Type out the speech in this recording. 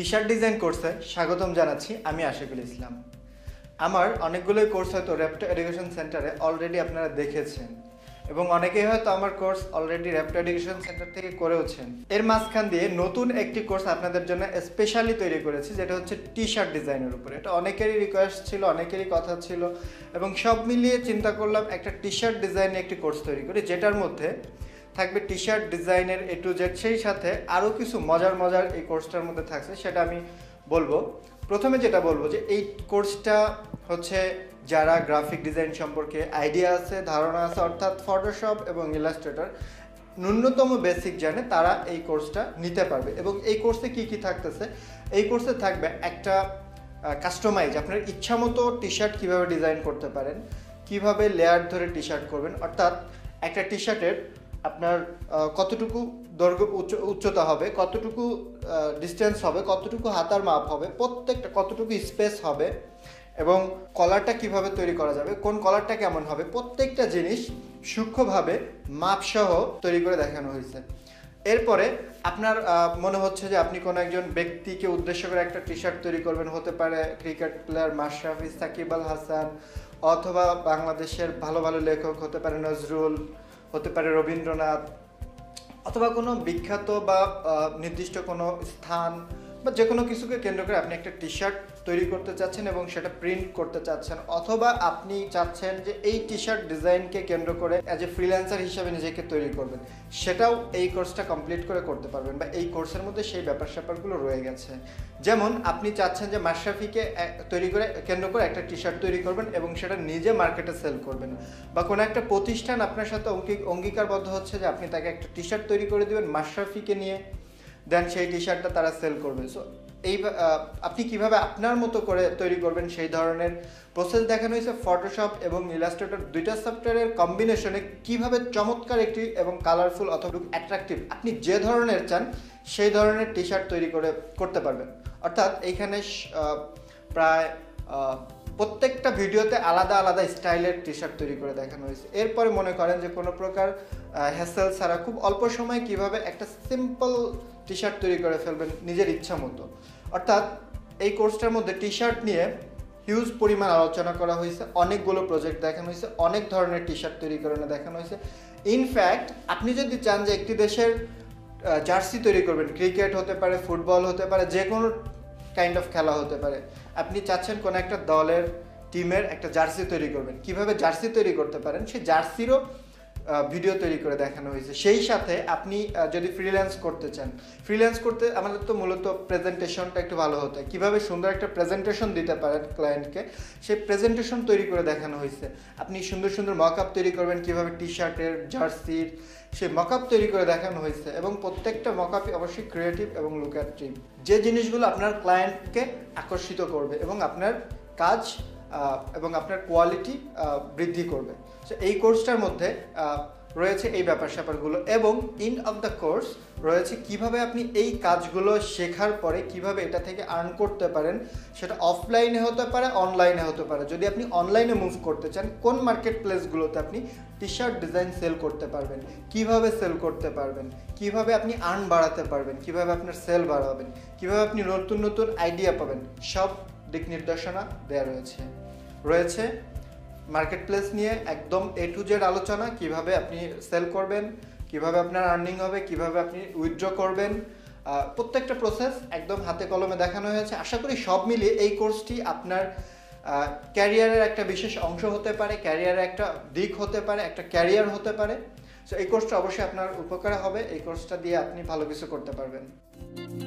T-shirt design কোর্সে স্বাগতম জানাচ্ছি। আমি আশিকুল ইসলাম। আমার অনেকগুলোই কোর্স হয়তো র্যাপ্টো এডুকেশন সেন্টারে অলরেডি আপনারা দেখেছেন এবং অনেকেই হয়তো আমার course already Rapto education centre থেকে করেওছেন। এর মাঝখান দিয়ে নতুন একটি কোর্স আপনাদের জন্য স্পেশালি তৈরি করেছি, যেটা হচ্ছে টি-শার্ট ডিজাইনের উপরে। এটা অনেকেরই রিকোয়েস্ট ছিল, অনেকেরই কথা ছিল এবং সব মিলিয়ে চিন্তা করলাম একটা টি-শার্ট ডিজাইনে একটি কোর্স তৈরি করি, যেটার মধ্যে থাকবে টি-শার্ট ডিজাইনের A to Z, সেই সাথে আরও কিছু মজার এই কোর্সটার মধ্যে থাকছে, সেটা আমি বলবো। প্রথমে যেটা বলবো যে এই কোর্সটা হচ্ছে যারা গ্রাফিক ডিজাইন সম্পর্কে আইডিয়া আছে, ধারণা আছে, অর্থাৎ ফটোশপ এবং ইলাস্ট্রেটর ন্যূনতম বেসিক জানে, তারা এই কোর্সটা নিতে পারবে। এবং এই কোর্সে কি থাকতেছে, এই কোর্সে থাকবে একটা কাস্টমাইজ, আপনার ইচ্ছা মতো টি-শার্ট কীভাবে ডিজাইন করতে পারেন, কিভাবে লেয়ার ধরে টি-শার্ট করবেন, অর্থাৎ একটা টি-শার্টের আপনার কতটুকু দৈর্ঘ্য উচ্চতা হবে, কতটুকু ডিস্টেন্স হবে, কতটুকু হাতার মাপ হবে, প্রত্যেকটা কতটুকু স্পেস হবে এবং কলারটা কিভাবে তৈরি করা যাবে, কোন কলারটা কেমন হবে, প্রত্যেকটা জিনিস সূক্ষ্মভাবে মাপসহ তৈরি করে দেখানো হয়েছে। এরপরে আপনার মনে হচ্ছে যে আপনি কোনো একজন ব্যক্তিকে উদ্দেশ্য করে একটা টি-শার্ট তৈরি করবেন, হতে পারে ক্রিকেট প্লেয়ার মাশরাফি, সাকিব আল হাসান, অথবা বাংলাদেশের ভালো লেখক, হতে পারে নজরুল, হতে পারে রবীন্দ্রনাথ, অথবা কোনো বিখ্যাত বা নির্দিষ্ট কোনো স্থান বা যে কোনো কিছুকে কেন্দ্র করে আপনি একটা টি-শার্ট তৈরি করতে চাচ্ছেন এবং সেটা প্রিন্ট করতে চাচ্ছেন, অথবা আপনি চাচ্ছেন যে এই টি-শার্ট ডিজাইনকে কেন্দ্র করে অ্যাজ এ ফ্রিল্যান্সার হিসেবে নিজেকে তৈরি করবেন, সেটাও এই কোর্সটা কমপ্লিট করে করতে পারবেন, বা এই কোর্সের মধ্যে সেই ব্যাপারগুলো রয়ে গেছে। যেমন আপনি চাচ্ছেন যে মাশরাফিকে তৈরি করে কেন্দ্র করে একটা টি-শার্ট তৈরি করবেন এবং সেটা নিজে মার্কেটে সেল করবেন, বা কোনো একটা প্রতিষ্ঠান আপনার সাথে অঙ্গীকারবদ্ধ হচ্ছে যে আপনি তাকে একটা টি-শার্ট তৈরি করে দেবেন মাশরাফিকে নিয়ে, দেন সেই টি-শার্টটা তারা সেল করবে। সো এই আপনি কিভাবে আপনার মতো করে তৈরি করবেন সেই ধরনের প্রসেস দেখানো হয়েছে। ফটোশপ এবং ইলাস্ট্রেটর দুইটা সফটওয়্যারের কম্বিনেশনে কিভাবে চমৎকার একটি এবং কালারফুল অথবা অ্যাট্রাকটিভ আপনি যে ধরনের চান সেই ধরনের টি-শার্ট তৈরি করতে পারবেন। অর্থাৎ এইখানে প্রায় প্রত্যেকটা ভিডিওতে আলাদা স্টাইলের টি-শার্ট তৈরি করে দেখানো হয়েছে। এরপরে মনে করেন যে কোনো প্রকার হ্যাসেল ছাড়া খুব অল্প সময়ে কিভাবে একটা সিম্পল টি-শার্ট তৈরি করে ফেলবেন নিজের ইচ্ছা মতো। অর্থাৎ এই কোর্সটার মধ্যে টি-শার্ট নিয়ে হিউজ পরিমাণ আলোচনা করা হয়েছে, অনেকগুলো প্রজেক্ট দেখানো হয়েছে, অনেক ধরনের টি-শার্ট তৈরি করে দেখানো হয়েছে। ইনফ্যাক্ট আপনি যদি চান যে একটি দেশের জার্সি তৈরি করবেন, ক্রিকেট হতে পারে, ফুটবল হতে পারে, যে কোনো কাইন্ড অফ খেলা হতে পারে, আপনি চাচ্ছেন কোনো একটা দলের টিমের একটা জার্সি তৈরি করবেন, কিভাবে জার্সি তৈরি করতে পারেন সেই জার্সিরও ভিডিও তৈরি করে দেখানো হয়েছে। সেই সাথে আপনি যদি ফ্রিল্যান্স করতে চান, ফ্রিল্যান্স করতে আমাদের তো মূলত প্রেজেন্টেশনটা একটু ভালো হতে হয়, কীভাবে সুন্দর একটা প্রেজেন্টেশন দিতে পারেন ক্লায়েন্টকে, সেই প্রেজেন্টেশন তৈরি করে দেখানো হয়েছে। আপনি সুন্দর মকআপ তৈরি করবেন, কীভাবে টি-শার্টের, জার্সির সেই মকআপ তৈরি করে দেখানো হয়েছে এবং প্রত্যেকটা মকআপই অবশ্যই ক্রিয়েটিভ এবং লুক্রেটিভ, যে জিনিসগুলো আপনার ক্লায়েন্টকে আকর্ষিত করবে এবং আপনার কাজ এবং আপনার কোয়ালিটি বৃদ্ধি করবে। সো এই কোর্সটার মধ্যে রয়েছে এই ব্যাপারগুলো এবং এন্ড অফ দ্য কোর্স রয়েছে কিভাবে আপনি এই কাজগুলো শেখার পরে কিভাবে এটা থেকে আর্ন করতে পারেন, সেটা অফলাইনে হতে পারে, অনলাইনে হতে পারে। যদি আপনি অনলাইনে মুভ করতে চান, কোন মার্কেট প্লেসগুলোতে আপনি টি-শার্ট ডিজাইন সেল করতে পারবেন, কিভাবে সেল করতে পারবেন, কিভাবে আপনি আর্ন বাড়াতে পারবেন, কিভাবে আপনার সেল বাড়াবেন, কিভাবে আপনি নতুন আইডিয়া পাবেন, সব দিক নির্দেশনা দেওয়া রয়েছে মার্কেট প্লেস নিয়ে একদম A to Z আলোচনা, কিভাবে আপনি সেল করবেন, কিভাবে আপনার আর্নিং হবে, কিভাবে আপনি উইথড্র করবেন, প্রত্যেকটা প্রসেস একদম হাতে কলমে দেখানো হয়েছে। আশা করি সব মিলিয়ে এই কোর্সটি আপনার ক্যারিয়ারের একটা বিশেষ অংশ হতে পারে, ক্যারিয়ারের একটা দিক হতে পারে, একটা ক্যারিয়ার হতে পারে। সো এই কোর্সটা অবশ্যই আপনার উপকারে হবে, এই কোর্সটা দিয়ে আপনি ভালো কিছু করতে পারবেন।